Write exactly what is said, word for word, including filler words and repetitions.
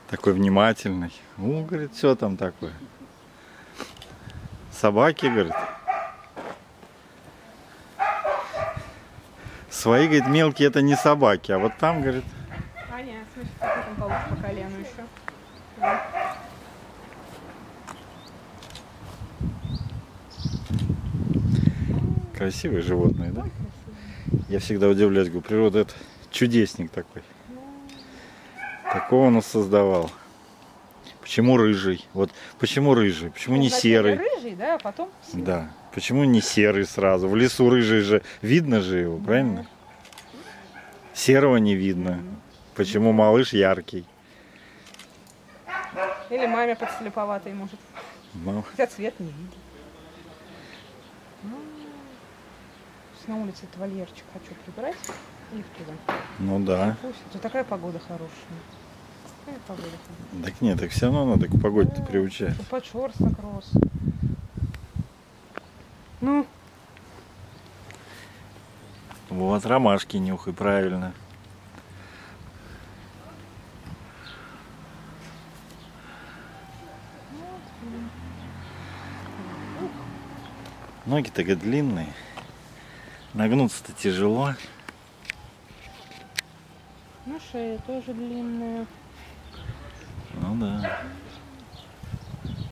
Такой внимательный. Ну, говорит, все там такое. Собаки, говорит. Свои, говорит, мелкие это не собаки, а вот там, говорит. А нет, в смысле, какой там получше по колену еще. Красивые животные, да? Я всегда удивляюсь, говорю, природа это чудесник такой. Такого он создавал. Почему рыжий? Вот почему рыжий? Почему не серый? Рыжий, да, а потом. Да. Почему не серый сразу? В лесу рыжий же видно же его, правильно? Серого не видно. Почему малыш яркий? Или маме подслеповатый, может. Мам. Хотя цвет не видно. На улице этот вольерчик хочу прибрать и туда. Ну да. Пусть. Это такая погода хорошая. Такая погода хорошая. Так нет, так все равно надо к погоде-то приучать. Подшерсток рос. Ну. Вот ромашки нюхай, правильно. Ноги-то длинные. Нагнуться-то тяжело. Ну, шея тоже длинная. Ну да.